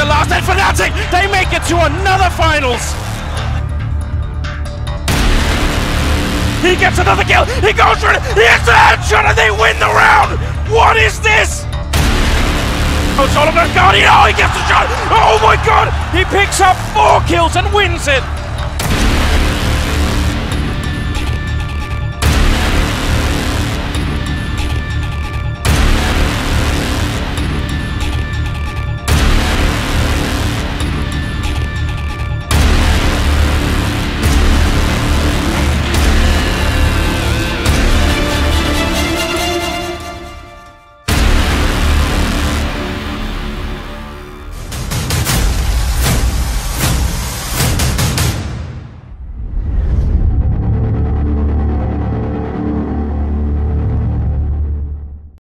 the last, and Fnatic, they make it to another finals. He gets another kill, he goes for it, he hits a headshot, and they win the round! What is this? Oh, it's all about Guardian, oh, he gets the shot! Oh my god! He picks up 4 kills and wins it!